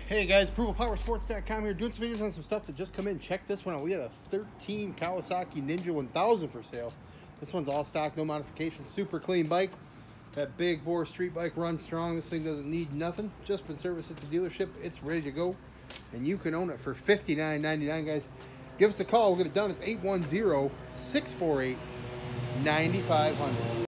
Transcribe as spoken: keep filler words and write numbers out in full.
Hey guys, approval power sports dot com here, doing some videos on some stuff that just come in. Check this one out. We had a thirteen Kawasaki Ninja one thousand for sale. This one's all stock, no modifications, super clean bike. That big bore street bike runs strong. This thing doesn't need nothing. Just been serviced at the dealership. It's ready to go, and you can own it for fifty-nine ninety-nine, guys. Give us a call. We'll get it done. It's eight one zero, six four eight, nine five zero zero.